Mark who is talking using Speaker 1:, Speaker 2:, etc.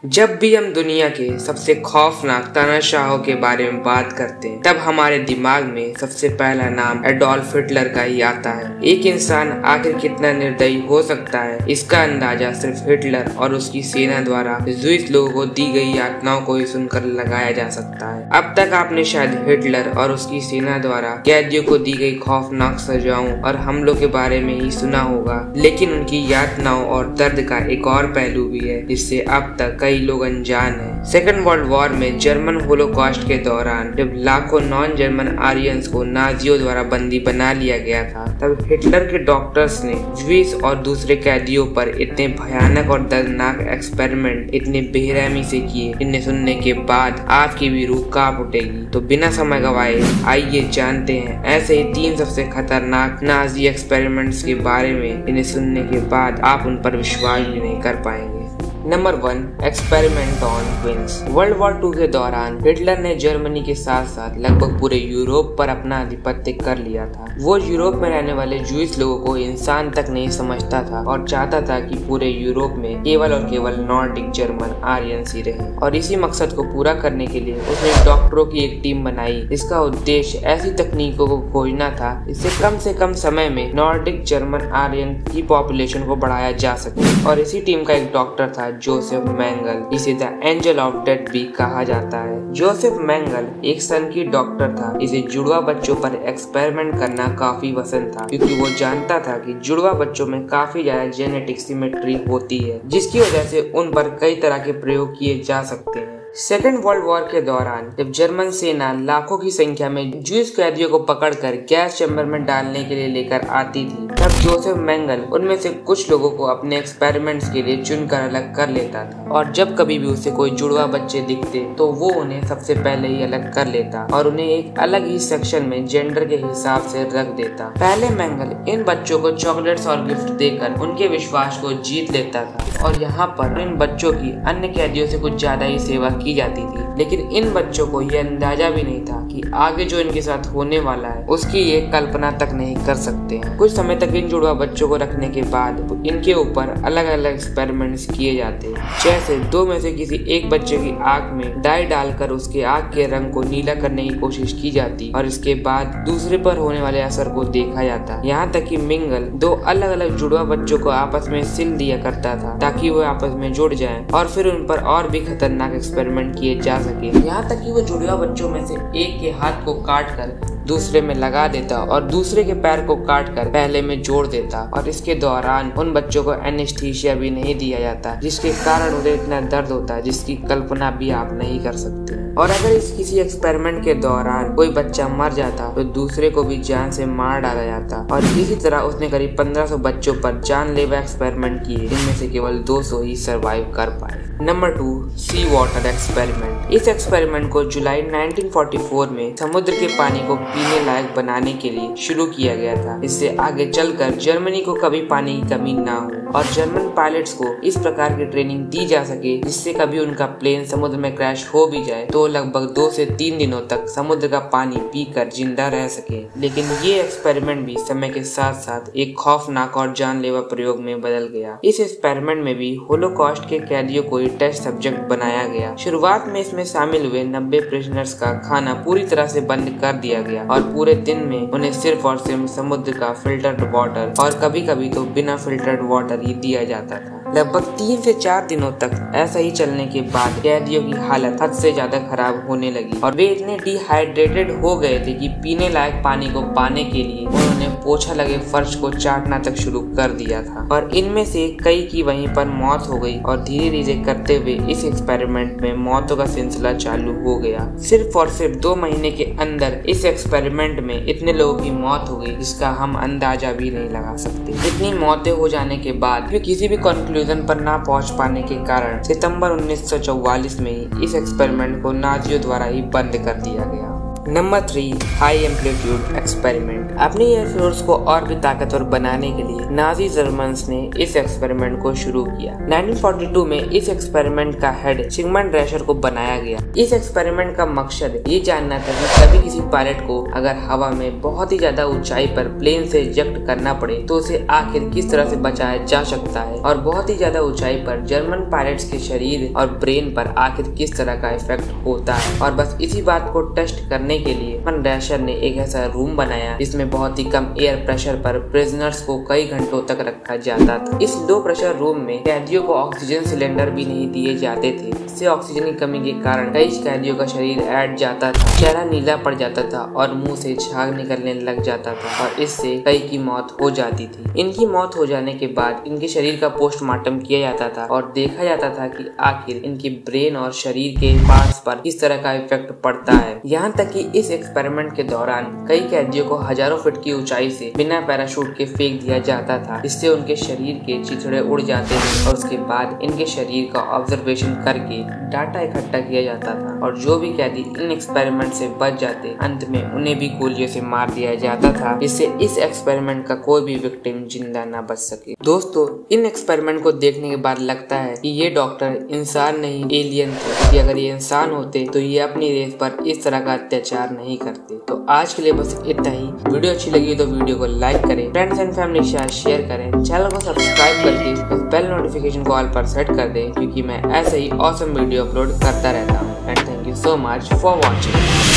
Speaker 1: जब भी हम दुनिया के सबसे खौफनाक तानाशाहों के बारे में बात करते हैं तब हमारे दिमाग में सबसे पहला नाम एडोल्फ हिटलर का ही आता है। एक इंसान आखिर कितना निर्दयी हो सकता है, इसका अंदाजा सिर्फ हिटलर और उसकी सेना द्वारा ज्यूइश लोगों को दी गई यातनाओं को ही सुनकर लगाया जा सकता है। अब तक आपने शायद हिटलर और उसकी सेना द्वारा कैदियों को दी गई खौफनाक सजाओं और हमलों के बारे में ही सुना होगा, लेकिन उनकी यातनाओं और दर्द का एक और पहलू भी है जिससे अब तक कई लोग अनजान हैं। सेकेंड वर्ल्ड वॉर में जर्मन होलोकॉस्ट के दौरान जब लाखों नॉन जर्मन आर्यंस को नाजियों द्वारा बंदी बना लिया गया था, तब हिटलर के डॉक्टर्स ने ज्यूइश और दूसरे कैदियों पर इतने भयानक और दर्दनाक एक्सपेरिमेंट इतने बेरहमी से किए, इन्हें सुनने के बाद आपकी भी रूह कांप उठेगी। तो बिना समय गवाए आइए जानते हैं ऐसे ही 3 सबसे खतरनाक नाजी एक्सपेरिमेंट्स के बारे में, इन्हें सुनने के बाद आप उन पर विश्वास भी नहीं कर पाएंगे। Number 1, experiment on twins. World war 2 के दौरान हिटलर ने जर्मनी के साथ साथ लगभग पूरे यूरोप पर अपना आधिपत्य कर लिया था। वो यूरोप में रहने वाले ज्यूइश लोगों को इंसान तक नहीं समझता था और चाहता था कि पूरे यूरोप में केवल और केवल नॉर्डिक जर्मन आर्यंस ही रहे। और इसी मकसद को पूरा करने के लिए उसने डॉक्टरों की एक टीम बनाई। इसका उद्देश्य ऐसी तकनीकों को खोजना था जिससे कम से कम समय में नॉर्डिक जर्मन आर्यन की पॉपुलेशन को बढ़ाया जा सके। और इसी टीम का एक डॉक्टर था जोसेफ मेंगल, इसे द एंजल ऑफ डेथ भी कहा जाता है। जोसेफ मेंगल एक सन की डॉक्टर था। इसे जुड़वा बच्चों पर एक्सपेरिमेंट करना काफी पसंद था क्योंकि वो जानता था कि जुड़वा बच्चों में काफी ज्यादा जेनेटिक सिमेट्री होती है, जिसकी वजह से उन पर कई तरह के प्रयोग किए जा सकते हैं। सेकेंड वर्ल्ड वॉर के दौरान जब जर्मन सेना लाखों की संख्या में ज्यूइश कैदियों को पकड़कर गैस चैम्बर में डालने के लिए लेकर आती थी, तब जोसेफ मेंगल उनमें से कुछ लोगों को अपने एक्सपेरिमेंट्स के लिए चुनकर अलग कर लेता था। और जब कभी भी उसे कोई जुड़वा बच्चे दिखते तो वो उन्हें सबसे पहले ही अलग कर लेता और उन्हें एक अलग ही सेक्शन में जेंडर के हिसाब से रख देता। पहले मेंगल इन बच्चों को चॉकलेट्स और गिफ्ट देकर उनके विश्वास को जीत लेता था और यहाँ पर इन बच्चों की अन्य कैदियों से कुछ ज्यादा ही सेवा की जाती थी। लेकिन इन बच्चों को यह अंदाजा भी नहीं था कि आगे जो इनके साथ होने वाला है उसकी ये कल्पना तक नहीं कर सकते हैं। कुछ समय तक इन जुड़वा बच्चों को रखने के बाद इनके ऊपर अलग अलग एक्सपेरिमेंट्स किए जाते हैं। जैसे 2 में से किसी एक बच्चे की आंख में डाई डालकर उसके आंख के रंग को नीला करने की कोशिश की जाती और इसके बाद दूसरे पर होने वाले असर को देखा जाता। यहाँ तक कि मेंगल 2 अलग अलग जुड़वा बच्चों को आपस में सिल दिया करता था ताकि वो आपस में जुड़ जाएं और फिर उन पर और भी खतरनाक एक्सपेरिमेंट किए जा सके। यहाँ तक कि वो जुड़वा बच्चों में से एक के हाथ को काट कर दूसरे में लगा देता और दूसरे के पैर को काट कर पहले में जोड़ देता। और इसके दौरान उन बच्चों को एनेस्थीसिया भी नहीं दिया जाता, जिसके कारण उन्हें इतना दर्द होता है जिसकी कल्पना भी आप नहीं कर सकते। और अगर इस किसी एक्सपेरिमेंट के दौरान कोई बच्चा मर जाता तो दूसरे को भी जान से मार डाला जाता। और इसी तरह उसने करीब 1500 बच्चों पर जानलेवा एक्सपेरिमेंट किए, जिनमें से केवल 200 ही सरवाइव कर पाए। Number 2, sea water experiment. इस एक्सपेरिमेंट को जुलाई 1944 में समुद्र के पानी को पीने लायक बनाने के लिए शुरू किया गया था। इससे आगे चलकर जर्मनी को कभी पानी की कमी ना हो और जर्मन पायलट्स को इस प्रकार की ट्रेनिंग दी जा सके जिससे कभी उनका प्लेन समुद्र में क्रैश हो भी जाए तो लगभग 2 से 3 दिनों तक समुद्र का पानी पीकर जिंदा रह सके। लेकिन ये एक्सपेरिमेंट भी समय के साथ साथ एक खौफनाक और जानलेवा प्रयोग में बदल गया। इस एक्सपेरिमेंट में भी होलोकॉस्ट के कैदियों को टेस्ट सब्जेक्ट बनाया गया। शुरुआत में इसमें शामिल हुए 90 प्रिजनर्स का खाना पूरी तरह से बंद कर दिया गया और पूरे दिन में उन्हें सिर्फ और सिर्फ समुद्र का फिल्टर्ड वाटर और कभी कभी तो बिना फिल्टर्ड वाटर ही दिया जाता था। लगभग 3 से 4 दिनों तक ऐसा ही चलने के बाद कैदियों की हालत हद से ज्यादा खराब होने लगी और वे इतने डिहाइड्रेटेड हो गए थे कि पीने लायक पानी को पाने के लिए उन्होंने पोछा लगे फर्श को चाटना तक शुरू कर दिया था। और इनमें से कई की वहीं पर मौत हो गई और धीरे धीरे करते हुए इस एक्सपेरिमेंट में मौतों का सिलसिला चालू हो गया। सिर्फ और सिर्फ 2 महीने के अंदर इस एक्सपेरिमेंट में इतने लोगों की मौत हो गई जिसका हम अंदाजा भी नहीं लगा सकते। इतनी मौतें हो जाने के बाद भी किसी भी कंक्लूजन पर ना पहुंच पाने के कारण सितंबर 1944 में ही इस एक्सपेरिमेंट को नाजियों द्वारा ही बंद कर दिया गया। Number 3, high amplitude experiment. अपनी एयरफोर्स को और भी ताकतवर बनाने के लिए नाजी जर्मन्स ने इस एक्सपेरिमेंट को शुरू किया। 1942 में इस एक्सपेरिमेंट का हेड सिगमंड ड्रेशर को बनाया गया। इस एक्सपेरिमेंट का मकसद ये जानना था कि कभी किसी पायलट को अगर हवा में बहुत ही ज्यादा ऊंचाई पर प्लेन से इजेक्ट करना पड़े तो उसे आखिर किस तरह से बचाया जा सकता है, और बहुत ही ज्यादा ऊंचाई पर जर्मन पायलट्स के शरीर और ब्रेन पर आखिर किस तरह का इफेक्ट होता है। और बस इसी बात को टेस्ट करने के लिए ड्रेशर ने एक ऐसा रूम बनाया जिसमें बहुत ही कम एयर प्रेशर पर प्रिजनर्स को कई घंटों तक रखा जाता था। इस लो प्रेशर रूम में कैदियों को ऑक्सीजन सिलेंडर भी नहीं दिए जाते थे। इससे ऑक्सीजन की कमी के कारण कई कैदियों का शरीर ऐड जाता था, चेहरा नीला पड़ जाता था और मुंह से झाग निकलने लग जाता था, और इससे कई की मौत हो जाती थी। इनकी मौत हो जाने के बाद इनके शरीर का पोस्टमार्टम किया जाता था और देखा जाता था कि आखिर इनके ब्रेन और शरीर के पार्ट्स पर किस तरह का इफेक्ट पड़ता है। यहाँ तक कि इस एक्सपेरिमेंट के दौरान कई कैदियों को हजारों फीट की ऊंचाई से बिना पैराशूट के फेंक दिया जाता था। इससे उनके शरीर के चिथड़े उड़ जाते थे और उसके बाद इनके शरीर का ऑब्जर्वेशन करके डाटा इकट्ठा किया जाता था, और जो भी कैदी इन एक्सपेरिमेंट से बच जाते अंत में उन्हें भी गोलियों से मार दिया जाता था, जिससे इस एक्सपेरिमेंट का कोई भी विक्टिम जिंदा न बच सके। दोस्तों, इन एक्सपेरिमेंट को देखने के बाद लगता है कि ये डॉक्टर इंसान नहीं एलियन थे, क्योंकि अगर ये इंसान होते तो ये अपनी रेस पर इस तरह का अत्याचार नहीं करते। तो आज के लिए बस इतना ही। वीडियो अच्छी लगी तो वीडियो को लाइक करें, फ्रेंड्स एंड फैमिली के साथ शेयर करें, चैनल को सब्सक्राइब करके बेल नोटिफिकेशन को ऑल पर सेट कर दें, क्योंकि मैं ऐसे ही ऑसम वीडियो अपलोड करता रहता हूँ। And thank you so much for watching.